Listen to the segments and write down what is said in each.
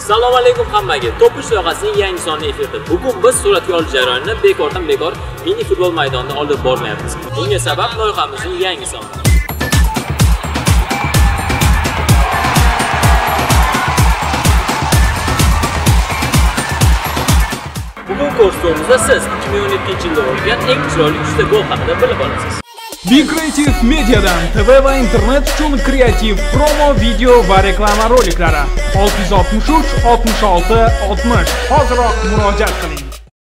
Assalomu alaykum hammaga. To'pish loyihasining yangi soni efirda. Bugun biz suratga olish jarayonini bekordan-bekor mini futbol maydonida olib bormayapmiz. Bunga sabab loyihamizning yangi soni. Bugun kursumizda siz 2017-yilda bo'lgan eng chiroyli 3 ta gol haqida bilib olasiz. Big Creative Media'dan TV va internet uchun kreativ promo video va reklama roliklari 663 66 60. Hoziroq murojaat qiling.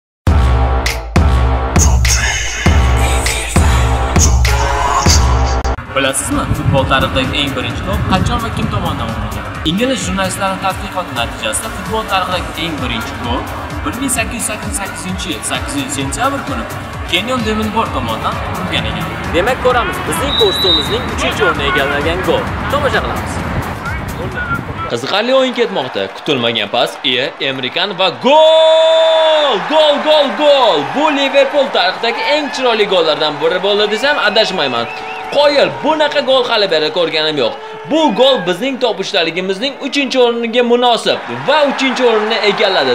Bilasizmi, futbol tarixidagi eng birinchi gol qachon va kim tomonidan urilgan? Ingliz jurnalistlarining tadqiqoti natijasida futbol tarixidagi eng birinchi gol 1888-yil 8-sentyabr kuni Kenyon Devenport tomonidan urilgan ekan. Demak, ko'ramiz, bizning kursumizning 3-o'rni egallagan gol. Tomosha qilamiz. Qiziqarli o'yin ketmoqda. Kutilmagan pas, Emrikan va gol! Gol! Bu Liverpool tarixidagi eng chiroyli gollardan biri bo'ldi desam adashmayman. Qoyil, bunaqa gol hali beri ko'rganim yo'q. Bu gol bizning topishdaligimizning 3-o'rniga munosib va 3-o'rnini egalladi.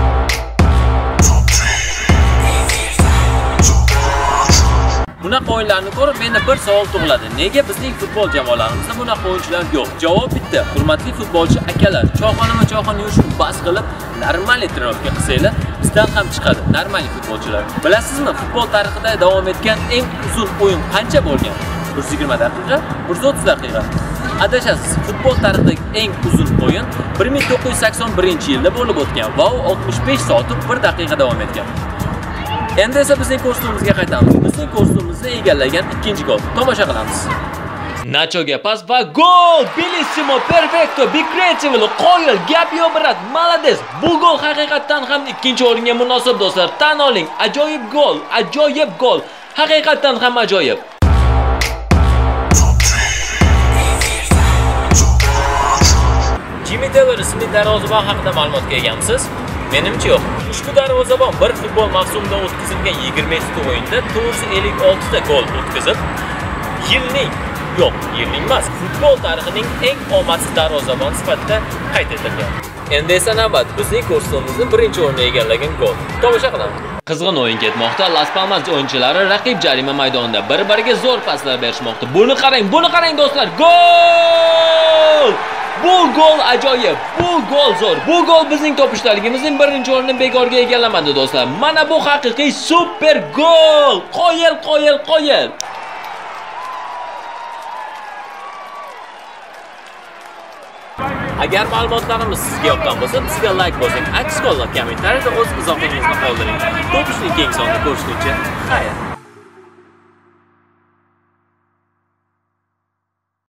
Bunaqa o'yinlarni ko'rib menda bir savol tug'iladi. Nega bizning futbol jamoalarimizda bunaqa o'yinchilar yo'q? Javob bitta. Hurmatli futbolchi akalar, choyxona yurishni bas qilib, normal trenirovka qilsanglar, bizdan ham chiqadi normal futbolchilar. Bilasizmi, futbol tarixida davom etgan eng uzun o'yin qancha bo'lgan? 120 daqiqa, 130 daqiqa. Adashasiz, futbol tarixidagi eng uzun o'yin 1981-yilda bo'lib o'tgan va u 65 soat 1 daqiqa davom etgan. Endi esa bizning kursumizga qaytamiz. Bizning kursimizni egallagan ikkinchi gol. Tomosha qilamiz. Nachoga pas va gol! Bellissimo, perfecto, Big Creative, qoyil, gap yo'q brat, malades. Bu gol haqiqatan ham ikkinchi o'ringa munosib do'stlar. Tan oling, ajoyib gol. Haqiqatan ham ajoyib. Jimmy Taylor ismli darvozabon haqida ma'lumotga egamsiz? Menimcha yo'q. Ushbu darvozabon bir futbol mavsumida o'tkazilgan 22 ta o'yinda 456 ta gol o'tkazib, yilning emas, futbol tarixining eng omadsiz darvozabon sifatida qayd etilgan. Endi esa navbat bizning kursimizni birinchi o'ringa egallagan gol. Tomosha qilamiz. Qizg'in o'yin ketmoqda. Las Palmas o'yinchilari raqib jarima maydonida bir-biriga zo'r paslar berishmoqda. Buni qarang do'stlar. Gol! Bu gol ajoyib, bu gol zo'r. Bu gol bizning topishdaligimizning birinchi o'rnini bekorga egallamadi do'stlar. Mana bu haqiqiy super gol. Qoyil. Agar ma'lumotlarimiz sizga yoqqan bo'lsa, bizga like bosing, aks holda kommentariyada o'z izohingizni qoldiring. To'pishning keng sonida ko'rishguncha, xayr.